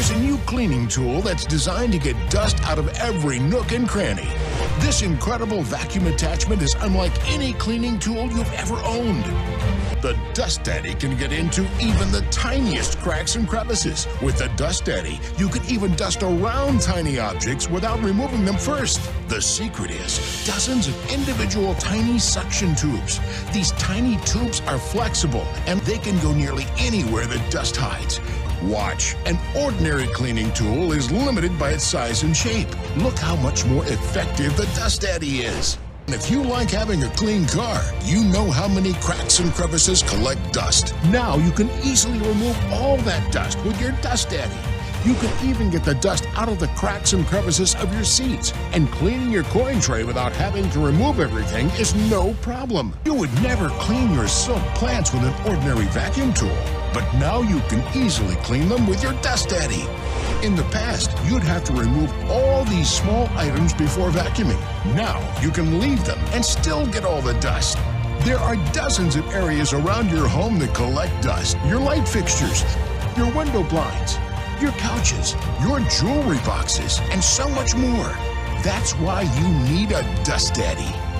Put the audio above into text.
There's a new cleaning tool that's designed to get dust out of every nook and cranny. This incredible vacuum attachment is unlike any cleaning tool you've ever owned. The Dust Daddy can get into even the tiniest cracks and crevices. With the Dust Daddy, you can even dust around tiny objects without removing them first. The secret is dozens of individual tiny suction tubes. These tiny tubes are flexible and they can go nearly anywhere the dust hides. Watch, an ordinary cleaning tool is limited by its size and shape. Look how much more effective the Dust Daddy is. And if you like having a clean car, you know how many cracks and crevices collect dust. Now you can easily remove all that dust with your Dust Daddy. You can even get the dust out of the cracks and crevices of your seats. And cleaning your coin tray without having to remove everything is no problem. You would never clean your silk plants with an ordinary vacuum tool. But now you can easily clean them with your Dust Daddy. In the past, you'd have to remove all these small items before vacuuming. Now you can leave them and still get all the dust. There are dozens of areas around your home that collect dust. Your light fixtures, your window blinds, your couches, your jewelry boxes, and so much more. That's why you need a Dust Daddy.